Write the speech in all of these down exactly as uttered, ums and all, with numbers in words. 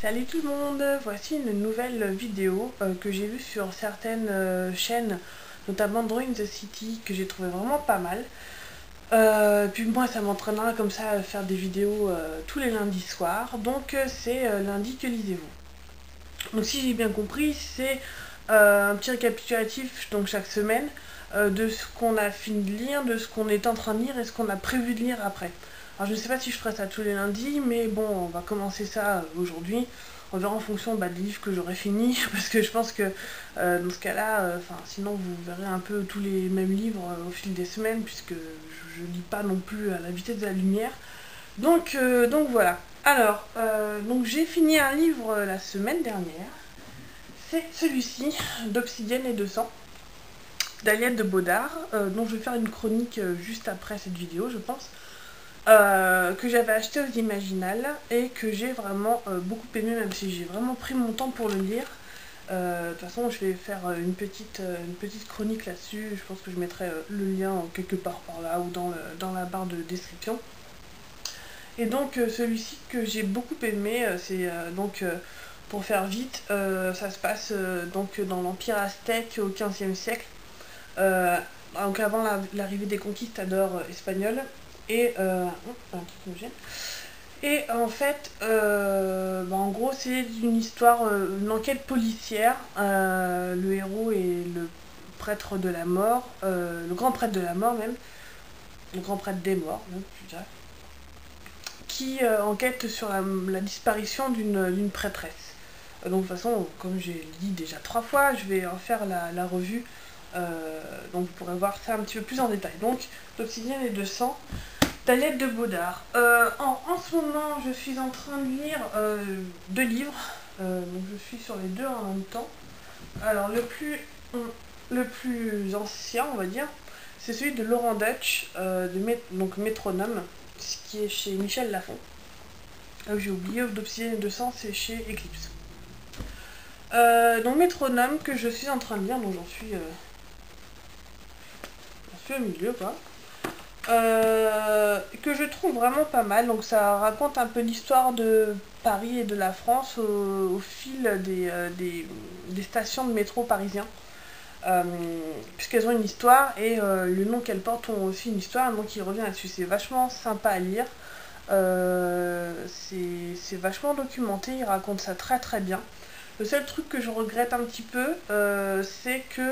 Salut tout le monde, voici une nouvelle vidéo euh, que j'ai vue sur certaines euh, chaînes, notamment Drawing the City, que j'ai trouvé vraiment pas mal. Euh, puis moi ça m'entraînera comme ça à faire des vidéos euh, tous les lundis soirs, donc euh, c'est euh, lundi que lisez-vous. Donc si j'ai bien compris, c'est euh, un petit récapitulatif donc chaque semaine euh, de ce qu'on a fini de lire, de ce qu'on est en train de lire et ce qu'on a prévu de lire après. Alors je ne sais pas si je ferai ça tous les lundis, mais bon, on va commencer ça aujourd'hui. On verra en fonction bah, des livres que j'aurai fini, parce que je pense que euh, dans ce cas-là, euh, sinon vous verrez un peu tous les mêmes livres euh, au fil des semaines, puisque je ne lis pas non plus à la vitesse de la lumière. Donc, euh, donc voilà. Alors, euh, donc j'ai fini un livre euh, la semaine dernière. C'est celui-ci, d'Obsidienne et de sang, d'Aliette de Baudard, euh, dont je vais faire une chronique euh, juste après cette vidéo, je pense. Euh, que j'avais acheté aux Imaginales et que j'ai vraiment euh, beaucoup aimé, même si j'ai vraiment pris mon temps pour le lire. Euh, de toute façon, je vais faire une petite, euh, une petite chronique là-dessus. Je pense que je mettrai euh, le lien quelque part par là ou dans, le, dans la barre de description. Et donc, euh, celui-ci que j'ai beaucoup aimé, euh, c'est euh, donc, euh, pour faire vite, euh, ça se passe euh, donc dans l'Empire aztèque au quinzième siècle, euh, donc avant l'arrivée des conquistadors espagnols. Et, euh, un truc que j'aime. Et en fait, euh, bah en gros, c'est une histoire, euh, une enquête policière. Euh, le héros est le prêtre de la mort, euh, le grand prêtre de la mort même, le grand prêtre des morts, même, je dirais, qui euh, enquête sur la, la disparition d'une prêtresse. Euh, donc de toute façon, comme j'ai dit déjà trois fois, je vais en faire la, la revue. Euh, donc vous pourrez voir ça un petit peu plus en détail. Donc, d'Obsidienne et de sang, d'Aliette de Baudard. Euh, en, en ce moment, je suis en train de lire euh, deux livres. Euh, donc je suis sur les deux en même temps. Alors le plus, le plus ancien, on va dire, c'est celui de Laurent Deutsch, euh, de Mét donc Métronome, qui est chez Michel Lafon. Euh, J'ai oublié, d'Obsidienne et de sang, c'est chez Eclipse. Euh, donc Métronome, que je suis en train de lire, donc j'en suis, euh, j'en suis au milieu, quoi. Euh, que je trouve vraiment pas mal. Donc ça raconte un peu l'histoire de Paris et de la France au, au fil des, euh, des, des stations de métro parisiens. Euh, puisqu'elles ont une histoire et euh, le nom qu'elles portent ont aussi une histoire, donc il revient là-dessus. C'est vachement sympa à lire. Euh, c'est vachement documenté, il raconte ça très très bien. Le seul truc que je regrette un petit peu, euh, c'est que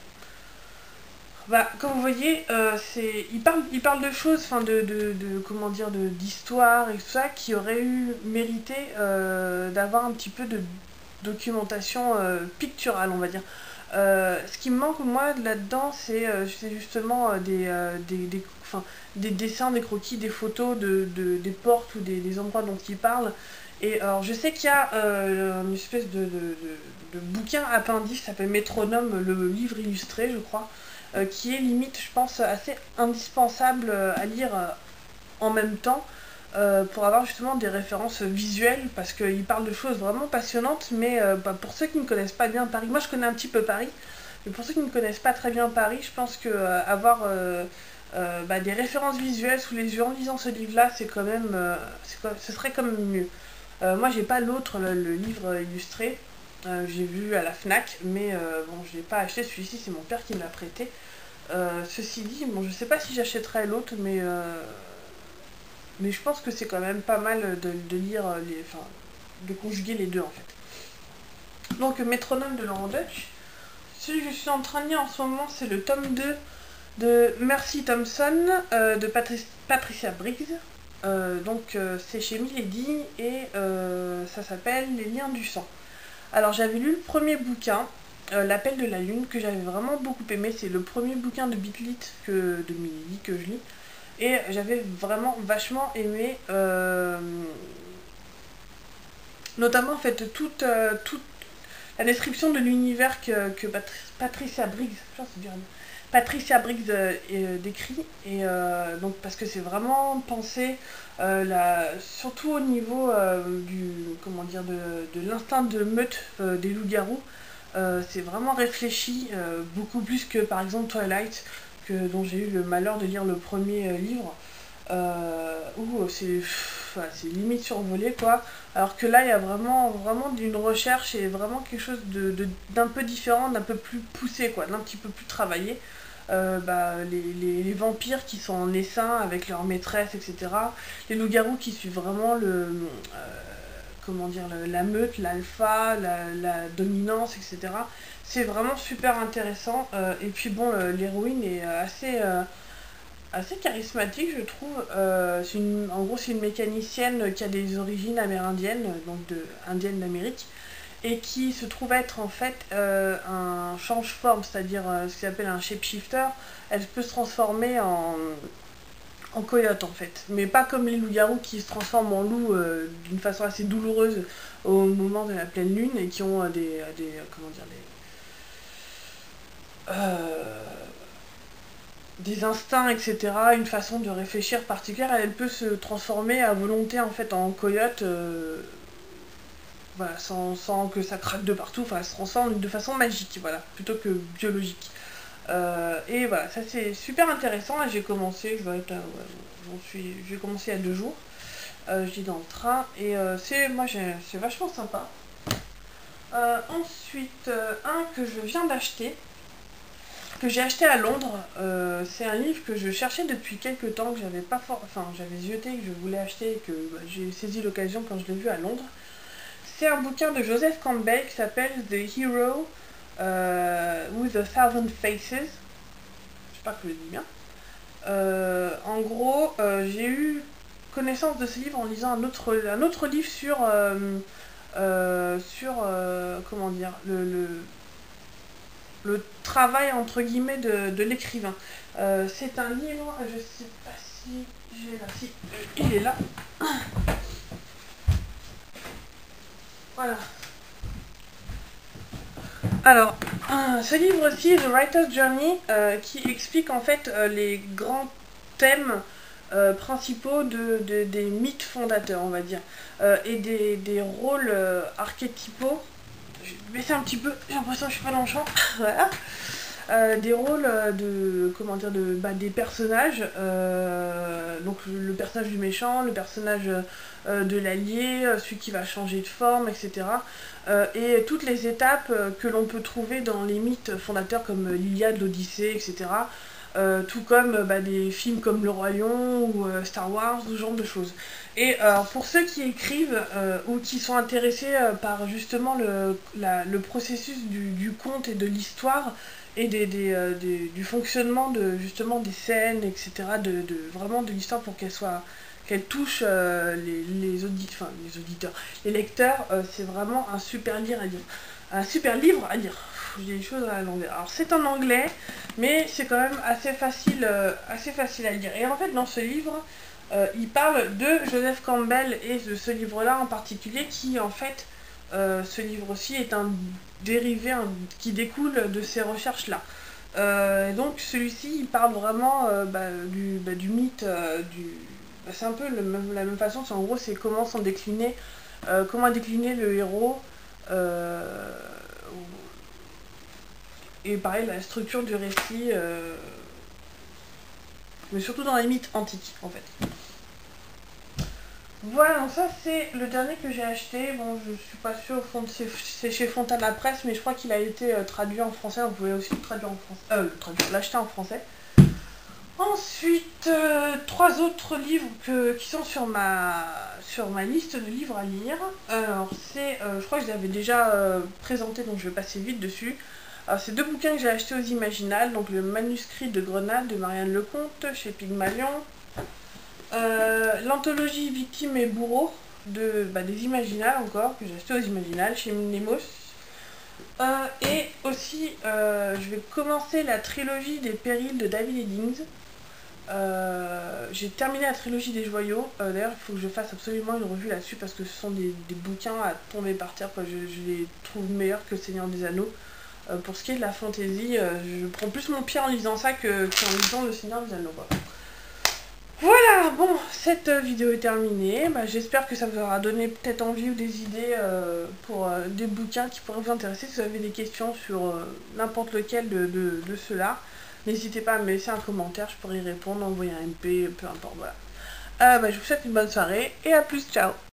bah, comme vous voyez, euh, c'est, il parle, il parle de choses, enfin de, de, de, comment dire, de d'histoire et tout ça, qui auraient eu mérité euh, d'avoir un petit peu de documentation euh, picturale, on va dire. Euh, ce qui me manque moi là-dedans, c'est euh, justement euh, des, euh, des, des, enfin, des dessins, des croquis, des photos de, de, des portes ou des, des endroits dont il parle. Et alors je sais qu'il y a euh, une espèce de, de, de, de bouquin appendice qui s'appelle Métronome, le livre illustré, je crois. Euh, qui est limite, je pense, assez indispensable euh, à lire euh, en même temps euh, pour avoir justement des références visuelles, parce qu'il parle de choses vraiment passionnantes, mais euh, bah, pour ceux qui ne connaissent pas bien Paris, moi je connais un petit peu Paris, mais pour ceux qui ne connaissent pas très bien Paris, je pense que euh, avoir euh, euh, bah, des références visuelles sous les yeux en lisant ce livre-là, c'est quand même, euh, quoi, ce serait quand même mieux. Euh, moi j'ai pas l'autre, le, le livre illustré. Euh, j'ai vu à la Fnac, mais euh, bon, je l'ai pas acheté, celui-ci c'est mon père qui me l'a prêté. Euh, ceci dit, bon, je sais pas si j'achèterai l'autre, mais, euh, mais je pense que c'est quand même pas mal de, de lire, les, enfin, de conjuguer les deux en fait. Donc Métronome de Laurent Deutsch. Celui que je suis en train de lire en ce moment, c'est le tome deux de Mercy Thompson, euh, de Patri Patricia Briggs. Euh, donc euh, c'est chez Milady et euh, ça s'appelle Les liens du sang. Alors j'avais lu le premier bouquin, euh, L'appel de la lune, que j'avais vraiment beaucoup aimé. C'est le premier bouquin de Bitlit que, de Milady que je lis. Et j'avais vraiment vachement aimé, euh, notamment en fait toute, euh, toute la description de l'univers que, que Patri Patricia Briggs, je sais bien, Patricia Briggs euh, euh, décrit. Et euh, donc parce que c'est vraiment pensé, euh, la, surtout au niveau euh, du, comment dire, de, de l'instinct de meute euh, des loups-garous. Euh, c'est vraiment réfléchi, euh, beaucoup plus que par exemple Twilight, que, dont j'ai eu le malheur de lire le premier euh, livre, euh, où c'est c'est limite survolé quoi. Alors que là il y a vraiment, vraiment d'une recherche et vraiment quelque chose de, de, d'un peu différent, d'un peu plus poussé quoi, d'un petit peu plus travaillé. Euh, bah, les, les, les vampires qui sont en essaim avec leur maîtresse, et cetera. Les loups-garous qui suivent vraiment le, euh, comment dire, le, la meute, l'alpha, la, la dominance, et cetera. C'est vraiment super intéressant. Euh, et puis bon, l'héroïne est assez, euh, assez charismatique, je trouve. Euh, c'est une, en gros, c'est une mécanicienne qui a des origines amérindiennes, donc de, indienne d'Amérique, et qui se trouve être en fait euh, un change-forme, c'est-à-dire euh, ce qu'ils appellent un shapeshifter. Elle peut se transformer en, en coyote en fait, mais pas comme les loups-garous qui se transforment en loup euh, d'une façon assez douloureuse au moment de la pleine lune et qui ont euh, des, des euh, comment dire des euh, des instincts, et cetera, une façon de réfléchir particulière. Elle peut se transformer à volonté en fait en coyote. Euh, Voilà, sans, sans que ça craque de partout, enfin elle se transforme de façon magique, voilà, plutôt que biologique. Euh, et voilà, ça c'est super intéressant, là j'ai commencé, je vais être, euh, ouais, j'en suis, j'ai commencé il y a deux jours, euh, je dis dans le train, et euh, c'est, moi c'est vachement sympa. Euh, ensuite, euh, un que je viens d'acheter, que j'ai acheté à Londres, euh, c'est un livre que je cherchais depuis quelques temps, que j'avais pas fort, enfin j'avais zioté, que je voulais acheter, et que bah, j'ai saisi l'occasion quand je l'ai vu à Londres. C'est un bouquin de Joseph Campbell qui s'appelle The Hero euh, with a Thousand Faces. J'espère que je le dis bien. Euh, en gros, euh, j'ai eu connaissance de ce livre en lisant un autre, un autre livre sur, euh, euh, sur euh, comment dire, le, le, le travail entre guillemets de, de l'écrivain. Euh, c'est un livre, je sais pas si j'ai là, si euh, il est là. Voilà. Alors, euh, ce livre-ci, The Writer's Journey, euh, qui explique en fait euh, les grands thèmes euh, principaux de, de, des mythes fondateurs, on va dire, euh, et des, des rôles euh, archétypaux. Je vais baisser un petit peu, j'ai l'impression que je suis pas dans le champ. Voilà. Euh, des rôles de, comment dire, de, bah, des personnages, euh, donc le personnage du méchant, le personnage euh, de l'allié, celui qui va changer de forme, et cetera. Euh, et toutes les étapes euh, que l'on peut trouver dans les mythes fondateurs comme l'Iliade, l'Odyssée, et cetera. Euh, tout comme bah, des films comme Le Roi Lion ou euh, Star Wars, ce genre de choses. Et euh, pour ceux qui écrivent euh, ou qui sont intéressés euh, par justement le, la, le processus du, du conte et de l'histoire, et des, des, euh, des, du fonctionnement de justement des scènes, et cetera, de, de vraiment de l'histoire pour qu'elle soit qu'elle touche euh, les, les, audi enfin, les auditeurs, les lecteurs, euh, c'est vraiment un super livre à lire. Un super livre à lire. J'ai des choses à l'anglais. Alors c'est en anglais, mais c'est quand même assez facile, euh, assez facile à lire. Et en fait, dans ce livre, euh, il parle de Joseph Campbell et de ce livre-là en particulier, qui en fait, euh, ce livre-ci est un dérivé un, qui découle de ces recherches-là. Euh, donc celui-ci, il parle vraiment euh, bah, du, bah, du mythe, euh, du... Bah, c'est un peu le même, la même façon, en gros c'est comment s'en décliner, euh, comment décliner le héros, euh, et pareil la structure du récit, euh, mais surtout dans les mythes antiques en fait. Voilà, donc ça c'est le dernier que j'ai acheté. Bon, je suis pas sûre, c'est chez Fontana Presse, mais je crois qu'il a été euh, traduit en français. Vous pouvez aussi le traduire en français, euh, l'acheter en français. Ensuite, euh, trois autres livres que, qui sont sur ma, sur ma liste de livres à lire. Alors, c'est, euh, je crois que je l'avais déjà euh, présenté, donc je vais passer vite dessus. Alors, c'est deux bouquins que j'ai achetés aux Imaginales, donc le manuscrit de Grenade de Marianne Lecomte chez Pygmalion. Euh, L'anthologie Victimes et Bourreaux de, bah, des Imaginales encore, que j'ai acheté aux Imaginales chez Nemos. Euh, et aussi, euh, je vais commencer la trilogie des périls de David Eddings. Euh, j'ai terminé la trilogie des joyaux. Euh, D'ailleurs, il faut que je fasse absolument une revue là-dessus parce que ce sont des, des bouquins à tomber par terre, quoi. Je, je les trouve meilleurs que Seigneur des Anneaux. Euh, pour ce qui est de la fantasy, euh, je prends plus mon pied en lisant ça que qu'en lisant le Seigneur des Anneaux, quoi. Voilà, bon, cette vidéo est terminée. Bah, j'espère que ça vous aura donné peut-être envie ou des idées euh, pour euh, des bouquins qui pourraient vous intéresser. Si vous avez des questions sur euh, n'importe lequel de, de, de ceux-là, n'hésitez pas à me laisser un commentaire, je pourrai y répondre, envoyer un M P, peu importe, voilà. euh, bah, je vous souhaite une bonne soirée et à plus, ciao.